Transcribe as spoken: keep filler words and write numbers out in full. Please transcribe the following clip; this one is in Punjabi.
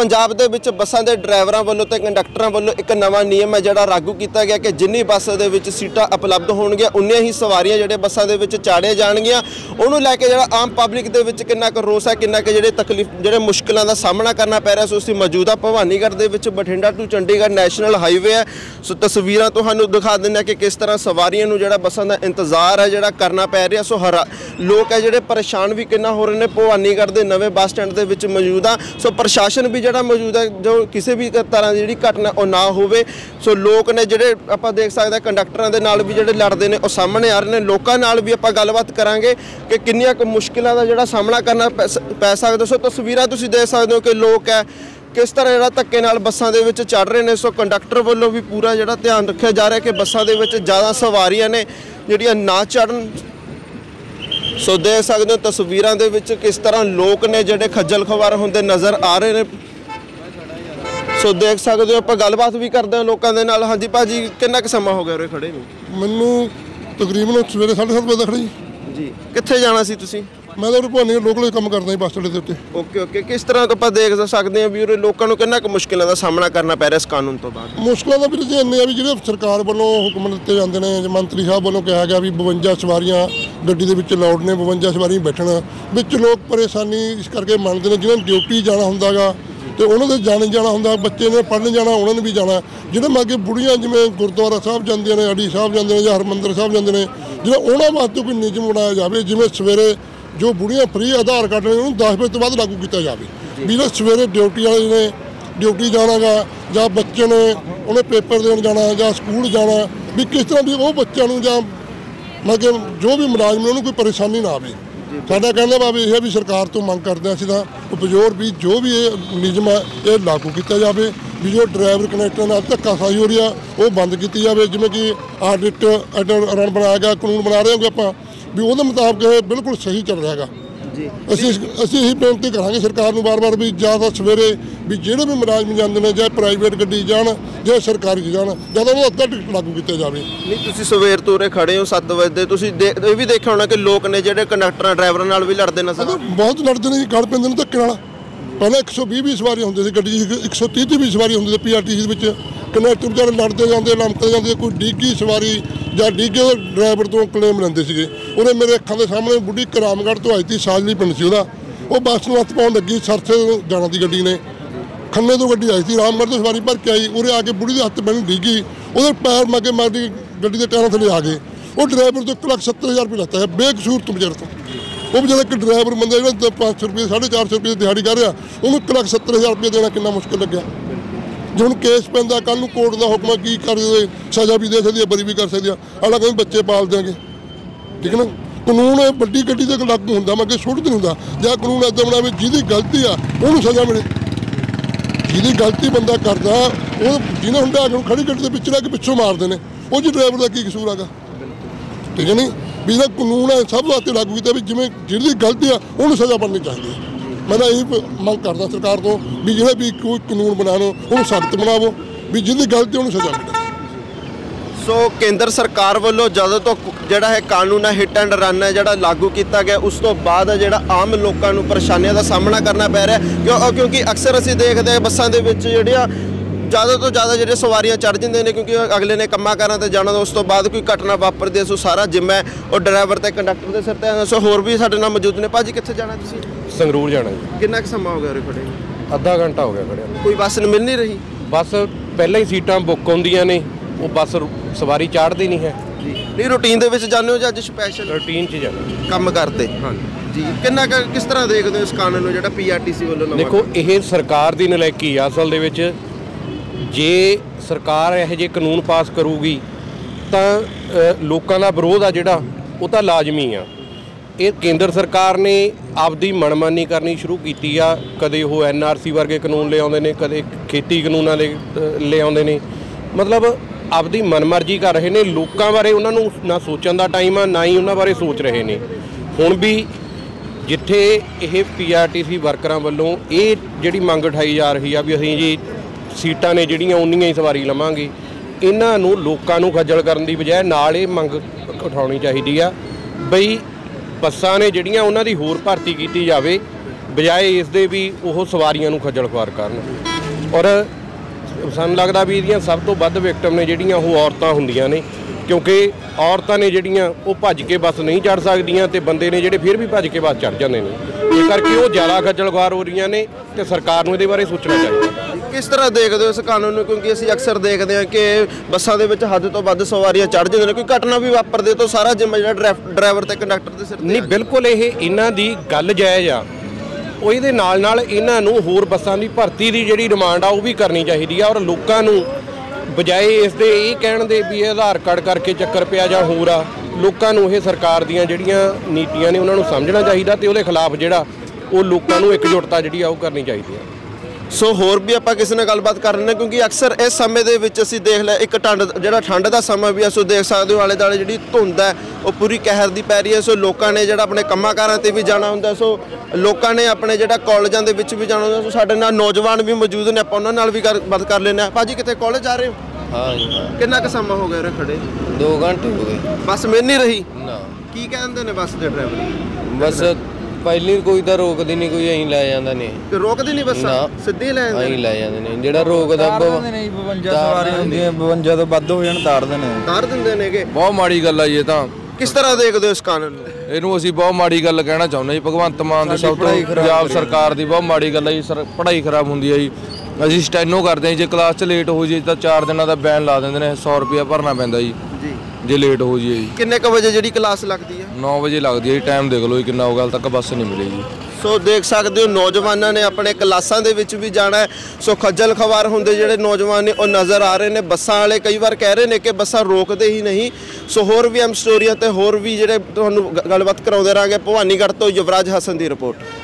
पंजाब दे विच बसां दे ड्राइवरां वल्लों ते कंडक्टरां वल्लों एक नवां नियम है जिहड़ा लागू कीता गया कि जिन्नी बस दे विच सीटां उपलब्ध होणगीਆਂ उन्नियां ही सवारियां जिहड़े बसां दे विच चाढ़े जाणगीਆਂ। ਉਹਨੂੰ ਲੈ ਕੇ ਜਿਹੜਾ ਆਮ ਪਬਲਿਕ ਦੇ ਵਿੱਚ ਕਿੰਨਾ ਕੁ ਰੋਸ ਹੈ, ਕਿੰਨਾ ਕੁ ਜਿਹੜੇ ਤਕਲੀਫ ਜਿਹੜੇ ਮੁਸ਼ਕਿਲਾਂ ਦਾ ਸਾਹਮਣਾ ਕਰਨਾ ਪੈ ਰਿਹਾ। ਸੋ ਅਸੀਂ ਮੌਜੂਦਾ ਭਵਾਨੀਗੜ੍ਹ ਦੇ ਵਿੱਚ Bathinda to Chandigarh national highway ਹੈ। ਸੋ ਤਸਵੀਰਾਂ ਤੁਹਾਨੂੰ ਦਿਖਾ ਦਿੰਦੇ ਹਾਂ ਕਿ ਕਿਸ ਤਰ੍ਹਾਂ ਸਵਾਰੀਆਂ ਨੂੰ ਜਿਹੜਾ ਬੱਸਾਂ ਦਾ ਇੰਤਜ਼ਾਰ ਹੈ ਜਿਹੜਾ ਕਰਨਾ ਪੈ ਰਿਹਾ। ਸੋ ਹਰ ਲੋਕ ਹੈ ਜਿਹੜੇ ਪਰੇਸ਼ਾਨ ਵੀ ਕਿੰਨਾ ਹੋ ਰਹੇ ਨੇ। ਭਵਾਨੀਗੜ੍ਹ ਦੇ ਨਵੇਂ ਬੱਸ ਸਟੈਂਡ ਦੇ ਵਿੱਚ ਮੌਜੂਦ ਆ। ਸੋ ਪ੍ਰਸ਼ਾਸਨ ਵੀ ਜਿਹੜਾ ਮੌਜੂਦ ਹੈ ਜੋ ਕਿਸੇ ਵੀ ਤਰ੍ਹਾਂ ਦੀ ਜਿਹੜੀ ਘਟਨਾ ਉਹ ਨਾ ਹੋਵੇ। ਸੋ ਲੋਕ ਨੇ ਜਿਹੜੇ ਆਪਾਂ ਦੇਖ ਸਕਦੇ ਕੰਡਕਟਰਾਂ ਦੇ ਨਾਲ ਵੀ ਜਿਹੜੇ ਲੜਦੇ ਨੇ ਉਹ ਸਾਹਮਣੇ ਆ ਰਹੇ ਨੇ। ਲੋਕਾਂ ਨਾਲ ਵੀ ਆਪਾਂ ਗੱਲਬਾਤ ਕਰਾਂਗੇ ਕਿ ਕਿੰਨੀਆਂ ਕੁ ਮੁਸ਼ਕਿਲਾਂ ਦਾ ਜਿਹੜਾ ਸਾਹਮਣਾ ਕਰਨਾ ਪੈ ਸਕਦਾ। ਸੋ ਤਸਵੀਰਾਂ ਤੁਸੀਂ ਦੇਖ ਸਕਦੇ ਹੋ ਕਿ ਲੋਕ ਹੈ ਕਿਸ ਤਰ੍ਹਾਂ ਜਿਹੜਾ ਧੱਕੇ ਨਾਲ ਬੱਸਾਂ ਦੇ ਵਿੱਚ ਚੜ੍ਹ ਰਹੇ ਨੇ। ਸੋ ਕੰਡਕਟਰ ਵੱਲੋਂ ਵੀ ਪੂਰਾ ਜਿਹੜਾ ਧਿਆਨ ਰੱਖਿਆ ਜਾ ਰਿਹਾ ਕਿ ਬੱਸਾਂ ਦੇ ਵਿੱਚ ਜ਼ਿਆਦਾ ਸਵਾਰੀਆਂ ਨੇ ਜਿਹੜੀਆਂ ਨਾ ਚੜ੍ਹਨ। ਸੋ ਦੇਖ ਸਕਦੇ ਹੋ ਤਸਵੀਰਾਂ ਦੇ ਵਿੱਚ ਕਿਸ ਤਰ੍ਹਾਂ ਲੋਕ ਨੇ ਜਿਹੜੇ ਖੱਜਲ ਖਵਾਰ ਹੁੰਦੇ ਨਜ਼ਰ ਆ ਰਹੇ ਨੇ। ਸੋ ਦੇਖ ਸਕਦੇ ਹੋ ਆਪਾਂ ਗੱਲਬਾਤ ਵੀ ਕਰਦੇ ਹਾਂ ਲੋਕਾਂ ਦੇ ਨਾਲ। ਹਾਂਜੀ ਭਾਜੀ, ਕਿੰਨਾ ਕੁ ਸਮਾਂ ਹੋ ਗਿਆ ਉਰੇ ਖੜੇ ਨੂੰ? ਮੈਨੂੰ ਤਕਰੀਬਨ ਸਵੇਰੇ ਸਾਢੇ ਸੱਤ ਵਜੇ ਦਾ ਖੜਾ ਜੀ। ਜੀ, ਕਿੱਥੇ ਜਾਣਾ ਸੀ ਤੁਸੀਂ? ਮੈਂ ਤਾਂ ਭਵਾਨੀ ਲੋਕਲ ਕੰਮ ਕਰਦਾ ਜੀ ਬੱਸ ਅੱਡੇ ਦੇ ਉੱਤੇ। ਓਕੇ ਓਕੇ ਕਿਸ ਤਰ੍ਹਾਂ ਆਪਾਂ ਦੇਖ ਸਕਦੇ ਹਾਂ ਵੀ ਉਰੇ ਲੋਕਾਂ ਨੂੰ ਕਿੰਨਾ ਕੁ ਮੁਸ਼ਕਿਲਾਂ ਦਾ ਸਾਹਮਣਾ ਕਰਨਾ ਪੈ ਰਿਹਾ ਇਸ ਕਾਨੂੰਨ ਤੋਂ ਬਾਅਦ? ਮੁਸ਼ਕਿਲਾਂ ਦਾ ਵੀ ਜੀ ਇੰਨੇ ਆ ਵੀ ਜਿਹੜੇ ਸਰਕਾਰ ਵੱਲੋਂ ਹੁਕਮ ਦਿੱਤੇ ਜਾਂਦੇ ਨੇ, ਮੰਤਰੀ ਸਾਹਿਬ ਵੱਲੋਂ ਕਿਹਾ ਗਿਆ ਵੀ ਬਵੰਜਾ ਸਵਾਰੀਆਂ ਗੱਡੀ ਦੇ ਵਿੱਚ ਅਲਾਉਡ ਨੇ, ਬਵੰਜਾ ਸਵਾਰੀਆਂ ਬੈਠਣ ਵਿੱਚ ਲੋਕ ਪਰੇਸ਼ਾਨੀ ਇਸ ਕਰਕੇ ਮੰਨਦੇ ਨੇ। ਜਿਹਨਾਂ ਨੂੰ ਡਿਊਟੀ ਜਾਣਾ ਹੁੰਦਾ ਗਾ ਤੇ ਉਹਨਾਂ ਦੇ ਜਾਣੇ ਜਾਣਾ ਹੁੰਦਾ, ਬੱਚੇ ਨੇ ਪੜ੍ਹਨ ਜਾਣਾ ਉਹਨਾਂ ਨੇ ਵੀ ਜਾਣਾ। ਜਿਹੜੇ ਮਾਗੇ ਬੁੜੀਆਂ ਜਿਵੇਂ ਗੁਰਦੁਆਰਾ ਸਾਹਿਬ ਜਾਂਦੀਆਂ ਨੇ, ਅੜੀ ਸਾਹਿਬ ਜਾਂਦੇ ਨੇ ਜਾਂ ਹਰਮੰਦਰ ਸਾਹਿਬ ਜਾਂਦੇ ਨੇ, ਜਿਹੜਾ ਉਹਨਾਂ ਵਾਸਤੇ ਕੋਈ ਨਿਯਮ ਬਣਾਇਆ ਜਾਵੇ। ਜਿਵੇਂ ਸਵੇਰੇ ਜੋ ਬੁੜੀਆਂ ਫ੍ਰੀ ਆਧਾਰ ਕਾਰਡ ਨੇ ਉਹਨੂੰ ਦਸ ਵਜੇ ਤੋਂ ਬਾਅਦ ਲਾਗੂ ਕੀਤਾ ਜਾਵੇ ਵੀ ਜਿਹੜੇ ਸਵੇਰੇ ਡਿਊਟੀ ਵਾਲੇ ਨੇ ਡਿਊਟੀ ਜਾਣਾ ਗਾ ਜਾਂ ਬੱਚੇ ਨੇ ਉਹਨੇ ਪੇਪਰ ਦੇਣ ਜਾਣਾ ਜਾਂ ਸਕੂਲ ਜਾਣਾ ਵੀ ਕਿਸ ਤਰ੍ਹਾਂ ਵੀ ਉਹ ਬੱਚਿਆਂ ਨੂੰ ਜਾਂ ਮਾਗੇ ਜੋ ਵੀ ਮੁਲਾਜ਼ਮ ਉਹਨੂੰ ਕੋਈ ਪਰੇਸ਼ਾਨੀ ਨਾ ਆਵੇ। ਸਾਡਾ ਕਹਿੰਦਾ ਵਾ ਵੀ ਇਹ ਵੀ ਸਰਕਾਰ ਤੋਂ ਮੰਗ ਕਰਦੇ ਹਾਂ ਅਸੀਂ ਤਾਂ ਉਪਯੋਗ ਵੀ ਜੋ ਵੀ ਇਹ ਨਿਯਮ ਹੈ ਇਹ ਲਾਗੂ ਕੀਤਾ ਜਾਵੇ ਵੀ ਜੋ ਡਰਾਈਵਰ ਕਨੈਕਟਰ ਨਾਲ ਧੱਕਾਸ਼ਾਹੀ ਹੋ ਰਹੀ ਆ ਉਹ ਬੰਦ ਕੀਤੀ ਜਾਵੇ। ਜਿਵੇਂ ਕਿ ਆਡਿਟ ਰਨ ਬਣਾਇਆ ਗਿਆ, ਕਾਨੂੰਨ ਬਣਾ ਰਹੇ ਹੋਗੇ ਆਪਾਂ ਵੀ ਉਹਦੇ ਮੁਤਾਬਕ ਇਹ ਬਿਲਕੁਲ ਸਹੀ ਚੱਲ ਰਿਹਾ ਹੈਗਾ ਜੀ। ਅਸੀਂ ਅਸੀਂ ਇਹੀ ਬੇਨਤੀ ਕਰਾਂਗੇ ਸਰਕਾਰ ਨੂੰ ਵਾਰ-ਵਾਰ ਵੀ ਜ਼ਿਆਦਾ ਸਵੇਰੇ ਵੀ ਜਿਹੜੇ ਵੀ ਮੁਲਾਜ਼ਮ ਜਾਂਦੇ ਨੇ ਜਾਂ ਪ੍ਰਾਈਵੇਟ ਗੱਡੀ ਜਾਣ ਜਾਂ ਸਰਕਾਰੀ ਜਾਣ ਜ਼ਿਆਦਾ ਉਹਨੂੰ ਅੱਧਾ ਟਿਕਟ ਲਾਗੂ ਕੀਤਾ ਜਾਵੇ। ਨਹੀਂ, ਤੁਸੀਂ ਸਵੇਰ ਤੋਂ ਉਰੇ ਖੜੇ ਹੋ ਸੱਤ ਵਜੇ ਦੇ, ਤੁਸੀਂ ਇਹ ਵੀ ਦੇਖਿਆ ਹੋਣਾ ਕਿ ਲੋਕ ਨੇ ਜਿਹੜੇ ਕੰਡਕਟਰਾਂ ਡਰਾਈਵਰਾਂ ਨਾਲ ਵੀ ਲੜਦੇ ਨਜ਼ਰ ਬਹੁਤ ਲੜਦੇ ਨੇ ਜੀ, ਗੜ ਪੈਂਦੇ ਨੇ ਧੱਕੇ ਨਾਲ। ਪਹਿਲਾਂ ਇੱਕ ਸੌ ਵੀਹ ਵੀਹ ਸਵਾਰੀ ਹੁੰਦੀ ਸੀ ਗੱਡੀ, ਇੱਕ ਸੌ ਤੀਹ ਤੀਹ ਵੀ ਸਵਾਰੀ ਹੁੰਦੀ ਸੀ ਪੀ ਆਰ ਟੀ ਸੀ ਵਿੱਚ। ਕੰਡਕਟਰ ਵਿਚਾਰੇ ਲੜਦੇ ਜਾਂਦੇ ਲਮਕਦੇ ਜਾਂਦੇ, ਕੋਈ ਡਿੱਗੀ ਸਵਾਰੀ ਜਾਂ ਡਿੱਗੇ ਡਰਾਈਵਰ ਤੋਂ ਕਲੇਮ ਲੈਂਦੇ ਸੀਗੇ। ਉਹਨੇ ਮੇਰੇ ਅੱਖਾਂ ਦੇ ਸਾਹਮਣੇ ਬੁੱਢੀ ਕਰਾਮਗੜ੍ਹ ਤੋਂ ਆਈ ਸੀ, ਸਾਜਲੀ ਪਿੰਡ ਸੀ ਉਹਦਾ। ਉਹ ਬੱਸ ਨੂੰ ਹੱਥ ਪਾਉਣ ਲੱਗੀ, ਸਰਸੇ ਜਾਣਾ ਦੀ ਗੱਡੀ ਨੇ, ਖੰਨੇ ਤੋਂ ਗੱਡੀ ਆਈ ਸੀ, ਰਾਮਗੜ੍ਹ ਤੋਂ ਸਵਾਰੀ ਭਰ ਕੇ ਆਈ। ਉਰੇ ਆ ਕੇ ਬੁੱਢੀ ਦੇ ਹੱਥ ਪੈਣ ਡਿੱਗੀ, ਉਹਦੇ ਪੈਰ ਮੱਗੇ ਮਾਰਦੀ ਗੱਡੀ ਦੇ ਟਾਇਰਾਂ ਥੱਲੇ ਆ ਗਏ। ਉਹ ਡਰਾਈਵਰ ਤੋਂ ਇੱਕ ਲੱਖ ਸੱਤਰ ਹਜ਼ਾਰ ਰੁਪਏ ਲੱਤਾ ਹੈ ਬੇਕਸੂਰ ਤੋਂ ਵਿਚਾਰੇ ਤੋਂ। ਉਹ ਵਿਚਾਰਾ ਇੱਕ ਡਰਾਈਵਰ ਬੰਦਾ ਜਿਹੜਾ ਪੰਜ ਸੌ ਰੁਪਏ ਸਾਢੇ ਚਾਰ ਸੌ ਰੁਪਏ ਦਿਹਾੜੀ ਕਰ ਰਿਹਾ, ਉਹਨੂੰ ਇੱਕ ਲੱਖ ਸੱਤਰ ਹਜ਼ਾਰ ਰੁਪਏ ਦੇਣਾ ਕਿੰਨਾ ਮੁਸ਼ਕਿਲ ਲੱਗਿਆ। ਜੇ ਹੁਣ ਕੇਸ ਪੈਂਦਾ ਕੱਲ੍ਹ ਨੂੰ ਕੋਰਟ ਦਾ ਹੁਕਮ ਕੀ ਕਰ ਦੇ, ਸਜ਼ਾ ਵੀ ਦੇ ਸਕਦੀ ਹੈ, ਬਰੀ ਵੀ ਕਰ ਸਕਦੀ ਆ। ਅਗਲਾ ਕਹਿੰਦੇ ਬੱਚੇ ਪਾਲ ਦਿਆਂਗੇ, ਠੀਕ ਨਾ। ਕਾਨੂੰਨ ਵੱਡੀ ਗੱਡੀ ਤੇ ਲਾਗੂ ਹੁੰਦਾ, ਮੈਂ ਅੱਗੇ ਸੁੱਟ ਨਹੀਂ ਹੁੰਦਾ। ਜਾਂ ਕਾਨੂੰਨ ਇੱਦਾਂ ਬਣਾਵੇ ਜਿਹਦੀ ਗਲਤੀ ਆ ਉਹਨੂੰ ਸਜ਼ਾ ਮਿਲੇ। ਜਿਹਦੀ ਗਲਤੀ ਬੰਦਾ ਕਰਦਾ ਉਹ ਜਿਹਨੇ ਹੁੰਦਾ ਕਿ ਖੜੀ ਗੱਡੀ ਦੇ ਵਿੱਚ ਰਹਿ ਕੇ ਪਿੱਛੋਂ ਮਾਰਦੇ ਨੇ, ਉਹ ਜੀ ਡਰਾਈਵਰ ਦਾ ਕੀ ਕਸੂਰ ਹੈਗਾ, ਠੀਕ ਹੈ ਨਹੀਂ। ਵੀ ਜਿਹੜਾ ਕਾਨੂੰਨ ਹੈ ਸਭ ਵਾਸਤੇ ਲਾਗੂ ਕੀਤਾ ਵੀ ਜਿਵੇਂ ਜਿਹਦੀ ਗਲਤੀ ਆ ਉਹਨੂੰ ਸਜ਼ਾ ਬਣਨੀ ਚਾਹੀਦੀ ਹੈ। ਮੈਂ ਤਾਂ ਇਹੀ ਮੰਗ ਕਰਦਾ ਸਰਕਾਰ ਤੋਂ ਵੀ ਜਿਹੜਾ ਵੀ ਕੋਈ ਕਾਨੂੰਨ ਬਣਾਉਣੋ ਉਹਨੂੰ ਸਖਤ ਬਣਾਵੋ ਵੀ ਜਿਹਦੀ ਗਲਤੀ ਉਹਨੂੰ ਸਜ਼ਾ ਮਿਲੇ। ਸੋ ਕੇਂਦਰ ਸਰਕਾਰ ਵੱਲੋਂ ਜਦੋਂ ਤੋਂ ਜਿਹੜਾ ਹੈ ਕਾਨੂੰਨ ਹੈ ਹਿੱਟ ਐਂਡ ਰਨ ਹੈ ਜਿਹੜਾ ਲਾਗੂ ਕੀਤਾ ਗਿਆ, ਉਸ ਤੋਂ ਬਾਅਦ ਜਿਹੜਾ ਆਮ ਲੋਕਾਂ ਨੂੰ ਪਰੇਸ਼ਾਨੀਆਂ ਦਾ ਸਾਹਮਣਾ ਕਰਨਾ ਪੈ ਰਿਹਾ। ਕਿਉਂ ਕਿਉਂਕਿ ਅਕਸਰ ਅਸੀਂ ਦੇਖਦੇ ਹਾਂ ਬੱਸਾਂ ਦੇ ਵਿੱਚ ਜਿਹੜੀਆਂ ਜ਼ਿਆਦਾ ਤੋਂ ਜ਼ਿਆਦਾ ਜਿਹੜੇ ਸਵਾਰੀਆਂ ਚੜ੍ਹ ਜਾਂਦੇ ਨੇ ਕਿਉਂਕਿ ਅਗਲੇ ਨੇ ਕੰਮਾਂ ਕਾਰਾਂ 'ਤੇ ਜਾਣਾ। ਉਸ ਤੋਂ ਬਾਅਦ ਕੋਈ ਘਟਨਾ ਵਾਪਰਦੀ ਹੈ, ਸੋ ਸਾਰਾ ਜ਼ਿੰਮਾ ਉਹ ਡਰਾਈਵਰ ਅਤੇ ਕੰਡਕਟਰ ਦੇ ਸਿਰ 'ਤੇ। ਸੋ ਹੋਰ ਵੀ ਸਾਡੇ ਨਾਲ ਮੌਜੂਦ ਨੇ। ਭਾਜੀ, ਕਿੱਥੇ ਜਾਣਾ ਤੁਸੀਂ? ਸੰਗਰੂਰ ਜਾਣਾ ਜੀ। ਕਿੰਨਾ ਕੁ ਸਮਾਂ ਹੋ ਗਿਆ ਉਰੇ ਖੜੇ? ਅੱਧਾ ਘੰਟਾ ਹੋ ਗਿਆ ਖੜਿਆ। ਕੋਈ ਬੱਸ ਮਿਲ ਨਹੀਂ ਰਹੀ? ਬੱਸ ਪਹਿਲਾਂ ਹੀ ਸੀਟਾਂ ਬੁੱਕ ਹੁੰਦੀਆਂ ਨੇ, ਉਹ ਬੱਸ ਸਵਾਰੀ ਚਾੜਦੀ ਨਹੀਂ ਹੈ ਜੀ। ਨਹੀਂ, ਰੂਟੀਨ ਦੇ ਵਿੱਚ ਜਾਂਦੇ ਹੋ ਜਾਂ ਅੱਜ ਸਪੈਸ਼ਲ ਰੂਟੀਨ 'ਚ ਜਾਣਾ ਕੰਮ ਕਰਦੇ? ਹਾਂਜੀ ਜੀ। ਕਿੰਨਾ ਕੁ ਕਿਸ ਤਰ੍ਹਾਂ ਦੇਖਦੇ ਹੋ ਇਸ ਕਾਨੂੰਨ ਨੂੰ ਜਿਹੜਾ ਪੀ ਆਰ ਟੀ ਸੀ ਵੱਲੋਂ? ਦੇਖੋ, ਇਹ ਸਰਕਾਰ ਦੀ ਨਲਾਇਕੀ ਆ ਅਸਲ ਦੇ ਵਿੱਚ। ਜੇ ਸਰਕਾਰ ਇਹੋ ਜਿਹੇ ਕਾਨੂੰਨ ਪਾਸ ਕਰੂਗੀ ਤਾਂ ਲੋਕਾਂ ਦਾ ਵਿਰੋਧ ਆ ਜਿਹੜਾ ਉਹ ਤਾਂ ਲਾਜ਼ਮੀ ਆ। ਇਹ ਕੇਂਦਰ ਸਰਕਾਰ ਨੇ ਆਪਦੀ ਮਨਮਾਨੀ ਕਰਨੀ ਸ਼ੁਰੂ ਕੀਤੀ ਆ। ਕਦੇ ਉਹ ਐਨ ਆਰ ਸੀ ਵਰਗੇ ਕਾਨੂੰਨ ਲਿਆਉਂਦੇ ਨੇ, ਕਦੇ ਖੇਤੀ ਕਾਨੂੰਨਾਂ ਦੇ ਲਿਆਉਂਦੇ ਨੇ। ਮਤਲਬ ਆਪਦੀ ਮਨਮਰਜ਼ੀ ਕਰ ਰਹੇ ਨੇ। ਲੋਕਾਂ ਬਾਰੇ ਉਹਨਾਂ ਨੂੰ ਨਾ ਸੋਚਣ ਦਾ ਟਾਈਮ ਆ, ਨਾ ਹੀ ਉਹਨਾਂ ਬਾਰੇ ਸੋਚ ਰਹੇ ਨੇ। ਹੁਣ ਵੀ ਜਿੱਥੇ ਇਹ ਪੀ ਆਰ ਟੀ ਸੀ ਵਰਕਰਾਂ ਵੱਲੋਂ ਇਹ ਜਿਹੜੀ ਮੰਗ ਉਠਾਈ ਜਾ ਰਹੀ ਆ ਵੀ ਅਸੀਂ ਜੀ ਸੀਟਾਂ ਨੇ ਜਿਹੜੀਆਂ ਉਨੀਆਂ ਹੀ ਸਵਾਰੀ ਲਵਾਂਗੇ, ਇਹਨਾਂ ਨੂੰ ਲੋਕਾਂ ਨੂੰ ਖੱਜਲ ਕਰਨ ਦੀ ਬਜਾਏ ਨਾਲ ਇਹ ਮੰਗ ਉਠਾਉਣੀ ਚਾਹੀਦੀ ਆ ਬਈ ਬੱਸਾਂ ਨੇ ਜਿਹੜੀਆਂ ਉਹਨਾਂ ਦੀ ਹੋਰ ਭਰਤੀ ਕੀਤੀ ਜਾਵੇ ਬਜਾਏ ਇਸ ਦੇ ਵੀ ਉਹ ਸਵਾਰੀਆਂ ਨੂੰ ਖੱਜਲ ਖੁਆਰ ਕਰਨ। ਔਰ ਸਾਨੂੰ ਲੱਗਦਾ ਵੀ ਇਹਦੀਆਂ ਸਭ ਤੋਂ ਵੱਧ ਵਿਕਟਮ ਨੇ ਜਿਹੜੀਆਂ ਉਹ ਔਰਤਾਂ ਹੁੰਦੀਆਂ ਨੇ, ਕਿਉਂਕਿ ਔਰਤਾਂ ਨੇ ਜਿਹੜੀਆਂ ਉਹ ਭੱਜ ਕੇ ਬੱਸ ਨਹੀਂ ਚੜ੍ਹ ਸਕਦੀਆਂ ਤੇ ਬੰਦੇ ਨੇ ਜਿਹੜੇ ਫਿਰ ਵੀ ਭੱਜ ਕੇ ਬੱਸ ਚੜ੍ਹ ਜਾਂਦੇ ਨੇ, ਇਸ ਕਰਕੇ ਉਹ ਜ਼ਿਆਦਾ ਖੱਜਲ ਖੁਆਰ ਹੋ ਰਹੀਆਂ ਨੇ ਤੇ ਸਰਕਾਰ ਨੂੰ ਇਹਦੇ ਬਾਰੇ ਸੋਚਣਾ ਚਾਹੀਦਾ। ਕਿਸ ਤਰ੍ਹਾਂ ਦੇਖਦੇ ਹੋ ਇਸ ਕਾਨੂੰਨ ਨੂੰ, ਕਿਉਂਕਿ ਅਸੀਂ ਅਕਸਰ ਦੇਖਦੇ ਹਾਂ ਕਿ ਬੱਸਾਂ ਦੇ ਵਿੱਚ ਹੱਦ ਤੋਂ ਵੱਧ ਸਵਾਰੀਆਂ ਚੜ੍ਹ ਜਾਂਦੇ ਨੇ, ਕੋਈ ਘਟਨਾ ਵੀ ਵਾਪਰਦੇ ਤਾਂ ਸਾਰਾ ਜ਼ਿੰਮਾ ਜਿਹੜਾ ਡਰਾਈਵਰ ਤੇ ਕੰਡਕਟਰ ਦੇ ਸਿਰ ਤੇ। ਨਹੀਂ, ਬਿਲਕੁਲ ਇਹ ਇਹਨਾਂ ਦੀ ਗੱਲ ਜਾਇਜ਼ ਆ। ਉਹ ਇਹਦੇ ਨਾਲ ਨਾਲ ਇਹਨਾਂ ਨੂੰ ਹੋਰ ਬੱਸਾਂ ਦੀ ਭਰਤੀ ਦੀ ਜਿਹੜੀ ਡਿਮਾਂਡ ਆ ਉਹ ਵੀ ਕਰਨੀ ਚਾਹੀਦੀ ਆ। ਔਰ ਲੋਕਾਂ ਨੂੰ ਬਜਾਏ ਇਸ ਦੇ ਇਹ ਕਹਿਣ ਦੇ ਵੀ ਇਹ ਆਧਾਰ ਕਾਰਡ ਕਰਕੇ ਚੱਕਰ ਪਿਆ ਜਾਂ ਹੋਰ ਆ, ਲੋਕਾਂ ਨੂੰ ਇਹ ਸਰਕਾਰ ਦੀਆਂ ਜਿਹੜੀਆਂ ਨੀਤੀਆਂ ਨੇ ਉਹਨਾਂ ਨੂੰ ਸਮਝਣਾ ਚਾਹੀਦਾ ਤੇ ਉਹਦੇ ਖਿਲਾਫ ਜਿਹੜਾ ਉਹ ਲੋਕਾਂ ਨੂੰ ਇਕਜੁੱਟਤਾ ਜਿਹੜੀ ਆ ਉਹ ਕਰਨੀ ਚਾਹੀਦੀ ਆ। ਸੋ ਹੋਰ ਵੀ ਆਪਾਂ ਕਿਸੇ ਨਾਲ ਗੱਲਬਾਤ ਕਰ ਰਹੇ ਨੇ, ਕਿਉਂਕਿ ਅਕਸਰ ਇਸ ਸਮੇਂ ਦੇ ਵਿੱਚ ਅਸੀਂ ਦੇਖ ਲਿਆ ਇੱਕ ਠੰਡ ਜਿਹੜਾ ਠੰਡ ਦਾ ਸਮਾਂ ਵੀ ਆ, ਸੋ ਦੇਖ ਸਕਦੇ ਹੋ ਆਲੇ ਦੁਆਲੇ ਜਿਹੜੀ ਧੁੰਦ ਹੈ ਉਹ ਪੂਰੀ ਕਹਿਰ ਦੀ ਪੈ ਰਹੀ ਹੈ। ਸੋ ਲੋਕਾਂ ਨੇ ਜਿਹੜਾ ਆਪਣੇ ਕੰਮਾਂ ਕਾਰਾਂ ਤੇ ਵੀ ਜਾਣਾ ਹੁੰਦਾ, ਸੋ ਲੋਕਾਂ ਨੇ ਆਪਣੇ ਜਿਹੜਾ ਕਾਲਜਾਂ ਦੇ ਵਿੱਚ ਵੀ ਜਾਣਾ ਹੁੰਦਾ। ਸੋ ਸਾਡੇ ਨਾਲ ਨੌਜਵਾਨ ਵੀ ਮੌਜੂਦ ਨੇ, ਆਪਾਂ ਉਹਨਾਂ ਨਾਲ ਵੀ ਗੱਲਬਾਤ ਕਰ ਲੈਂਦੇ ਹਾਂ। ਭਾਜੀ ਕਿਤੇ ਕਾਲਜ ਜਾ ਰਹੇ ਹੋ? ਹਾਂ ਜੀ। ਕਿੰਨਾ ਕੁ ਸਮਾਂ ਹੋ ਗਿਆ ਰੇ ਖੜੇ? ਦੋ ਘੰਟੇ ਹੋ ਗਏ। ਬੱਸ ਮਿਲ ਨਹੀਂ ਰਹੀ ਨਾ। ਕੀ ਕਹਿੰਦੇ ਨੇ ਬੱਸ ਦੇ ਡਰਾਈਵਰ? ਬਸ ਪਹਿਲੀ ਕੋਈ ਤਾਂ ਰੋਕਦੀ ਨਹੀਂ, ਕੋਈ ਐਂ ਲੈ ਜਾਂਦਾ ਨੇ। ਕਿ ਰੋਕਦੀ ਨਹੀਂ ਬੱਸਾਂ? ਸਿੱਧੀ ਲੈ ਜਾਂਦੇ ਐਂ ਲੈ ਜਾਂਦੇ ਨੇ। ਜਿਹੜਾ ਰੋਕਦਾ ਬਵੰਜਾ ਸਵਾਰੀਆਂ ਹੁੰਦੀਆਂ, ਬਵੰਜਾ ਤੋਂ ਵੱਧ ਹੋ ਜਾਣ ਤਾਰ ਦਿੰਦੇ ਨੇ ਤਾਰ ਦਿੰਦੇ ਨੇਗੇ। ਬਹੁਤ ਮਾੜੀ ਗੱਲ ਆ ਜੀ ਇਹ ਤਾਂ। ਕਿਸ ਤਰ੍ਹਾਂ ਦੇਖਦੇ ਹੋ ਇਸ ਕਾਨੂੰਨ ਨੂੰ? ਇਹਨੂੰ ਅਸੀਂ ਬਹੁਤ ਮਾੜੀ ਗੱਲ ਕਹਿਣਾ ਚਾਹੁੰਦੇ ਜੀ। ਭਗਵੰਤ ਮਾਨ ਦੇ ਸਭ ਤੋਂ ਪੰਜਾਬ ਸਰਕਾਰ ਦੀ ਬਹੁਤ ਮਾੜੀ ਗੱਲ ਆ ਜੀ। ਸਰ ਪੜ੍ਹਾਈ ਖਰਾਬ ਹੁੰਦੀ ਆ ਜੀ। ਅਸੀਂ ਸਟੈਨੋ ਕਰਦੇ ਹਾਂ, ਜੇ ਕਲਾਸ 'ਚ ਲੇਟ ਹੋ ਜੇ ਤਾਂ ਚਾਰ ਦਿਨਾਂ ਦਾ ਬੈਨ ਲਾ ਦਿੰਦੇ ਨੇ, ਸੌ ਰੁਪਇਆ ਭਰਨਾ ਪੈਂਦਾ ਜੀ ਜੇ ਲੇਟ ਹੋ ਜਾਈਏ ਜੀ। ਕਿੰਨੇ ਕੁ ਵਜੇ ਜਿਹੜੀ ਕਲਾਸ ਲੱਗਦੀ ਹੈ? ਨੌ ਵਜੇ ਲੱਗਦੀ ਹੈ ਜੀ। ਟਾਈਮ ਦੇਖ ਲਓ ਜੀ ਕਿੰਨਾ ਹੋ, ਗੱਲ ਤੱਕ ਬੱਸ ਨਹੀਂ ਮਿਲੀ ਜੀ। ਸੋ ਦੇਖ ਸਕਦੇ ਹੋ ਨੌਜਵਾਨਾਂ ਨੇ ਆਪਣੇ ਕਲਾਸਾਂ ਦੇ ਵਿੱਚ ਵੀ ਜਾਣਾ ਹੈ। ਸੋ ਖੱਜਲ ਖਵਾਰ ਹੁੰਦੇ ਜਿਹੜੇ ਨੌਜਵਾਨ ਨੇ ਉਹ ਨਜ਼ਰ ਆ ਰਹੇ ਨੇ। ਬੱਸਾਂ ਵਾਲੇ ਕਈ ਵਾਰ ਕਹਿ ਰਹੇ ਨੇ ਕਿ ਬੱਸਾਂ ਰੋਕਦੇ ਹੀ ਨਹੀਂ। ਸੋ ਹੋਰ ਵੀ ਅਹਿਮ ਸਟੋਰੀਆਂ ਤੇ ਹੋਰ ਵੀ ਜਿਹੜੇ ਤੁਹਾਨੂੰ ਗੱਲਬਾਤ ਕਰਾਉਂਦੇ ਰਹਾਂਗੇ। ਭਵਾਨੀਗੜ੍ਹ ਤੋਂ ਯੁਵਰਾਜ ਹਸਨ ਦੀ ਰਿਪੋਰਟ।